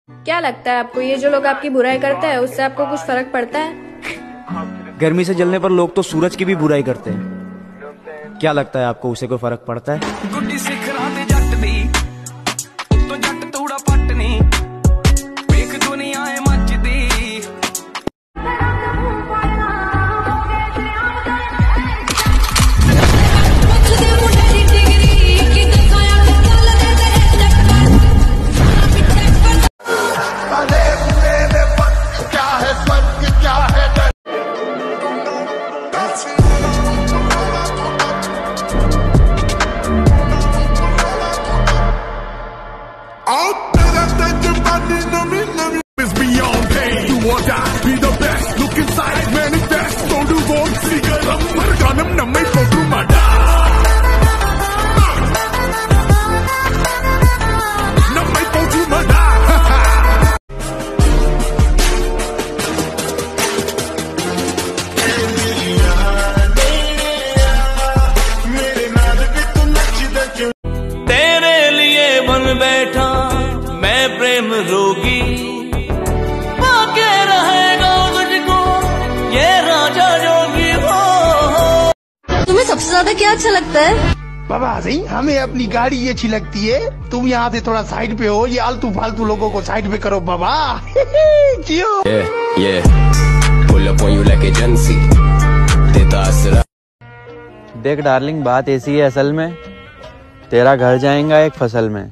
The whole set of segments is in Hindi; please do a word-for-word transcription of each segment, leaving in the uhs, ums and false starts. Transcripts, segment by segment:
क्या लगता है आपको, ये जो लोग आपकी बुराई करते हैं उससे आपको कुछ फर्क पड़ता है? गर्मी से जलने पर लोग तो सूरज की भी बुराई करते हैं। क्या लगता है आपको, उसे कोई फर्क पड़ता है? गुड्डी सिखरा दे जट दी, तो जट तूड़ा पटनी, देख दुनिया है मचदी। तेरे लिए बन बैठा मैं प्रेम रोगी, पाके रहेगा मुझको ये राजा जोगी हो। तुम्हें सबसे ज्यादा क्या अच्छा लगता है? बाबा सही, हमें अपनी गाड़ी ये अच्छी लगती है। तुम यहाँ से थोड़ा साइड पे हो, ये आलतू फालतू लोगों को साइड पे करो बाबा। क्यों? yeah, yeah. Pull up on you like agency. देता असरा। देख डार्लिंग, बात ऐसी है असल में, तेरा घर जाएगा एक फसल में।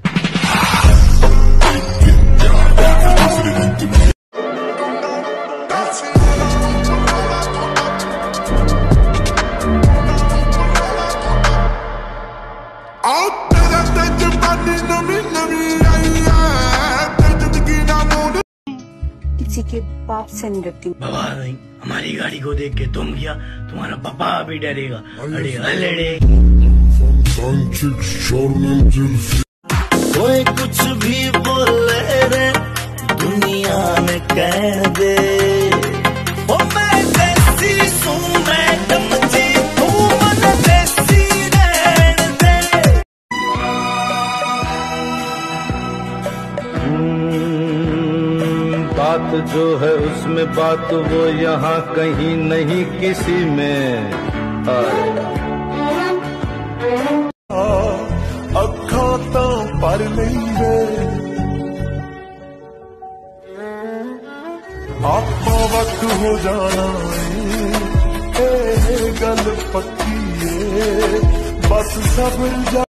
किसी के बाप से नहीं डरती बाबा नहीं, हमारी गाड़ी को देख के तुम किया, तुम्हारा पापा भी डरेगा। अरे अरे कोई कुछ भी बोले रे दुनिया में कह दे, ओ मैं देसी सू मैडम जी, तू मन देसी रहने दे। बात जो है उसमें बात वो यहाँ कहीं नहीं किसी में। अखा तो पर नहीं है आपको वक्त हो जाना है, गल पक्की है बस सब